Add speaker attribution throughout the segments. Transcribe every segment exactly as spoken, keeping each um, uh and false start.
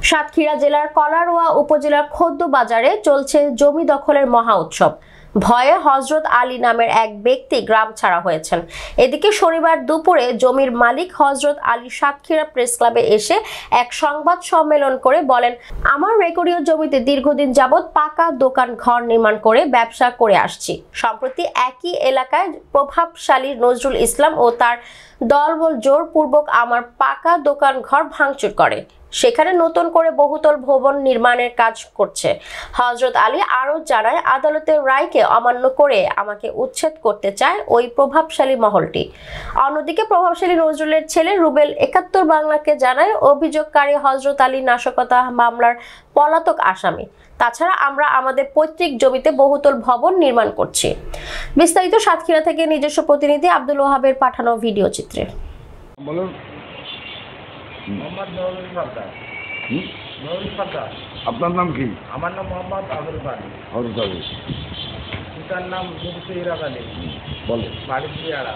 Speaker 1: সাতক্ষীরা জেলার কলারোয়া উপজেলার খোদ্দ বাজারে চলছে জমি দখলের মহা উৎসব। ভয়ে হযরত আলী নামের এক ব্যক্তি গ্রাম ছাড়া হয়েছেন। এদিকে শনিবার দুপুরে জমির মালিক হযরত আলী সাতক্ষীরা প্রেস ক্লাবে এসে এক সংবাদ সম্মেলন করে বলেন, আমার রেকর্ডীয় জমিতে দীর্ঘদিন যাবৎ পাকা দোকান ঘর নির্মাণ করে ব্যবসা করে আসছি। সম্প্রতি একই এলাকায় প্রভাবশালী নজরুল ইসলাম ও তার দলবল জোরপূর্বক আমার পাকা দোকান ঘর ভাঙচুর করে। সেখানে নতুন করে বহুতল ভবন নির্মাণের কাজ করছে। হযরত আলী আরো জানায়, আদালতের রায়কে অমান্য করে আমাকে উচ্ছেদ করতে চায় ওই প্রভাবশালী মহলটি। অন্যদিকে প্রভাবশালী নজরুলের ছেলে রুবেল একাত্তর বাংলাকে জানায়, অভিযোগকারী হযরত আলী নাশকতা মামলার পলাতক আসামি। তাছাড়া আমরা আমাদের পৈতৃক জমিতে বহুতল ভবন নির্মাণ করছি। বিস্তারিত সাতক্ষীরা থেকে নিজস্ব প্রতিনিধি আব্দুল ওহাবের পাঠানো ভিডিও চিত্রে।
Speaker 2: মোহাম্মদ নুরুল সরকার। নুরুল সরকার।
Speaker 3: আপনার নাম কি?
Speaker 2: আমার নাম মোহাম্মদ আবুল বাড়ি।
Speaker 3: আবুল বাড়ি।
Speaker 2: পিতার নাম মুফতি ইরাক আলী।
Speaker 3: বলে
Speaker 2: বাড়ি পিয়ারা।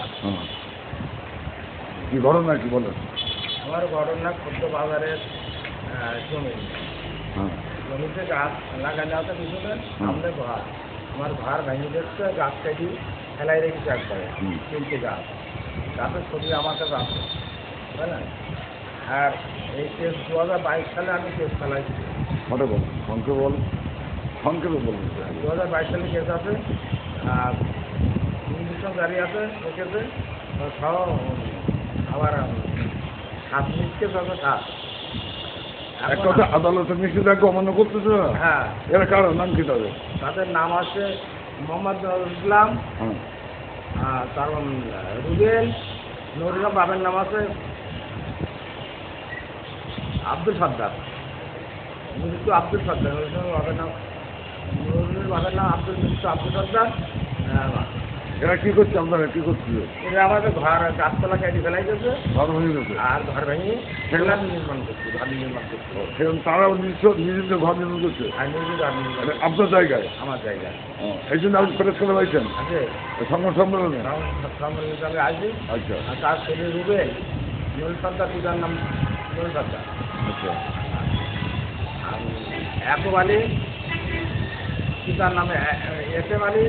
Speaker 3: কি ঘটনা কি বলে?
Speaker 2: আমার ঘটনা খোদ্দ বাজারের জমি। জমিতে গাছ লাগানো আছে পিছনে, সামনে ঘর। আমার ঘর ভেঙে যাচ্ছে, গাছ কাটি ফেলাই রেখেছে একবারে তিনটে গাছ। গাছের ছবি আমার কাছে আছে, বুঝলেন? আর এই কেস দু হাজার বাইশ সালে আমি কেস চালাইছি।
Speaker 3: ফটো বল, সংক্ষেপে বল, সংক্ষেপে বল।
Speaker 2: দু হাজার বাইশ সালে কেস আছে, আর ইঞ্জেকশন জারি আছে ওই কেসে সহ। আবার সাত মিনিট কেস আছে সাত।
Speaker 3: এক কথা আদালতের নিষেধাজ্ঞা অমান্য করতেছে।
Speaker 2: হ্যাঁ,
Speaker 3: এরা কারো নাম কি? তাদের
Speaker 2: তাদের নাম আছে মোহাম্মদ নুরুল ইসলাম, তারপর রুবেল, নুরুল বাবের নাম আছে আব্দুল সর্দার, মৃত্যু আব্দুল সর্দার। বাবার নাম নুরুলের বাবার নাম আব্দুল মৃত্যু আব্দুল সর্দার।
Speaker 3: এরা কি করছে? আপনারা কি করছিল?
Speaker 2: এরা আমাদের ঘর গাছপালা কেটে ফেলাই গেছে,
Speaker 3: ঘর ভেঙে গেছে,
Speaker 2: আর ঘর ভেঙে সেগুলো নির্মাণ করছে, ঘর নির্মাণ করছে।
Speaker 3: তারাও নিজস্ব নিজেদের ঘর নির্মাণ করছে।
Speaker 2: আর নিজেদের ঘর নির্মাণ
Speaker 3: আপনার জায়গায়?
Speaker 2: আমার জায়গায়।
Speaker 3: এই জন্য আপনি প্রেস করে পাইছেন
Speaker 2: আছে
Speaker 3: সংবাদ সম্মেলনে?
Speaker 2: সম্মেলনে আসি।
Speaker 3: আচ্ছা,
Speaker 2: আর তার ছেলে রুবেল, নুরুল সর্দার, পিতার নাম নুরুল সর্দার।
Speaker 3: আচ্ছা,
Speaker 2: একুব আলী, পিতার নামে এসএম আলী,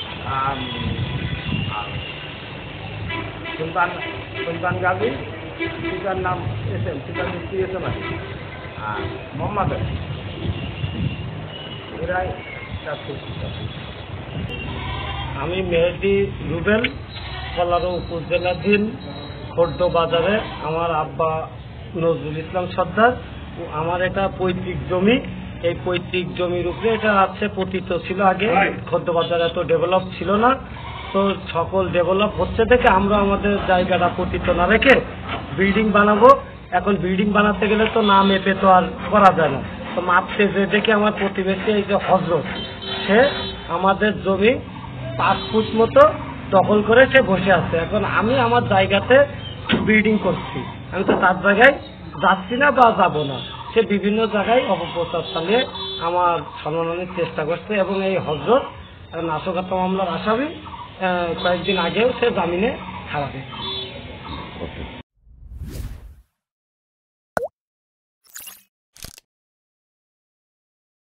Speaker 2: সুলতান সুলতান গাজী, পিতার নাম এসএম, পিতার মিস্ত্রি এসএম আলী, আর মোহাম্মদ আলী। এরাই। আমি মেহেদি রুবেল, কলারো উপজেলাধীন খোর্দ বাজারে। আমার আব্বা নজরুল ইসলাম সর্দার। আমার এটা পৈতৃক জমি। এই পৈতৃক জমির উপরে এটা আছে পতিত ছিল আগে। খোর্দ বাজার এত ডেভেলপ ছিল না, তো সকল ডেভেলপ হচ্ছে দেখে আমরা আমাদের জায়গাটা পতিত না রেখে বিল্ডিং বানাবো। এখন বিল্ডিং বানাতে গেলে তো না মেপে তো আর করা যায় না, তো মাপতে যে দেখে আমার প্রতিবেশী এই যে হযরত, সে আমাদের জমি পাঁচ ফুট মতো দখল করে সে বসে আছে। এখন আমি আমার জায়গাতে বিল্ডিং করছি, আমি তো তার জায়গায় যাচ্ছি না বা যাবো না। সে বিভিন্ন জায়গায় অপপ্রচার চালিয়ে আমার সম্মানের চেষ্টা করছে, এবং এই হযরত নাশকতা মামলার আসামি কয়েকদিন আগেও সে জামিনে ছাড়া পেয়েছে।